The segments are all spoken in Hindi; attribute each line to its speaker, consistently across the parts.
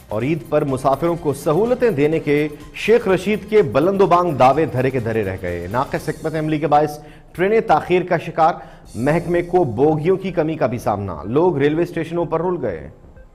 Speaker 1: और ईद पर मुसाफिरों को सहूलतें देने के शेख रशीद के बुलंदोबांग दावे धरे के धरे रह गए। नाक़िस हिकमत अमली के बायस ट्रेनें ताखीर का शिकार, महकमे को बोगियों की कमी का भी सामना, लोग रेलवे स्टेशनों पर रुल गए।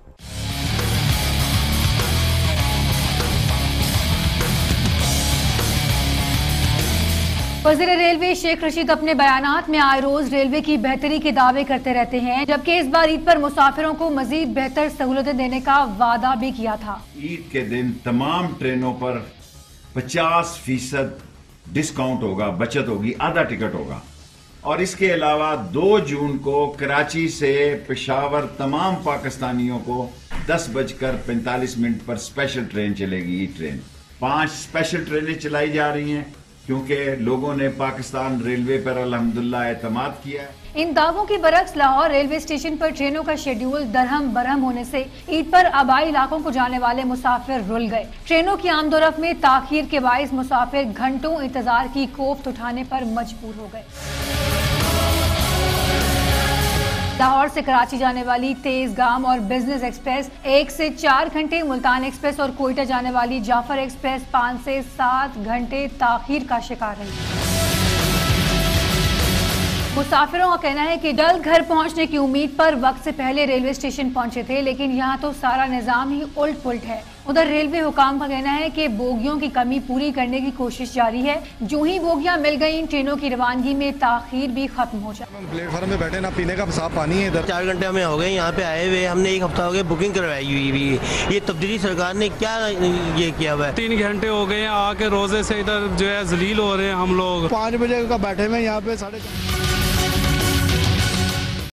Speaker 2: वज़ीर रेलवे शेख रशीद अपने बयानात में आए रोज रेलवे की बेहतरी के दावे करते रहते हैं, जबकि इस बार ईद पर मुसाफिरों को मजीद बेहतर सहूलतें देने का वादा भी किया था।
Speaker 3: ईद के दिन तमाम ट्रेनों पर 50% डिस्काउंट होगा, बचत होगी, आधा टिकट होगा। और इसके अलावा 2 जून को कराची से पेशावर तमाम पाकिस्तानियों को 10:45 पर स्पेशल ट्रेन चलेगी। ई ट्रेन 5 स्पेशल ट्रेनें चलाई जा रही हैं क्योंकि लोगों ने पाकिस्तान रेलवे पर अल्हम्दुलिल्लाह एतमाद किया है।
Speaker 2: इन दावों के बरक्स लाहौर रेलवे स्टेशन पर ट्रेनों का शेड्यूल दरहम बरहम होने से ईद पर आबाई इलाकों को जाने वाले मुसाफिर रुल गए। ट्रेनों की आमदोरफ्त में ताखीर के बाइस मुसाफिर घंटों इंतजार की कोफ्त उठाने पर मजबूर हो गए। लाहौर से कराची जाने वाली तेजगाम और बिजनेस एक्सप्रेस 1 से 4 घंटे, मुल्तान एक्सप्रेस और कोयटा जाने वाली जाफर एक्सप्रेस 5 से 7 घंटे ताखीर का शिकार रही। मुसाफिरों का कहना है कि जल्द घर पहुंचने की उम्मीद पर वक्त से पहले रेलवे स्टेशन पहुंचे थे, लेकिन यहाँ तो सारा निजाम ही उल्ट पुल्ट है। उधर रेलवे हुकाम का कहना है कि बोगियों की कमी पूरी करने की कोशिश जारी है। जो ही बोगियां मिल गई, ट्रेनों की रवानगी में ताखीर भी खत्म हो जाए।
Speaker 4: प्लेटफॉर्म में बैठे ना पीने का साफ पानी है इधर।
Speaker 5: 4 घंटे हमें हो गए यहाँ पे आए हुए, हमने 1 हफ्ता हो गया बुकिंग करवाई हुई। ये तब्दीली सरकार ने क्या ये किया हुआ है।
Speaker 6: 3 घंटे हो गए आके रोजे से इधर जो है जलील हो रहे हैं हम लोग।
Speaker 4: 5 बजे का बैठे हुए यहाँ पे 4:30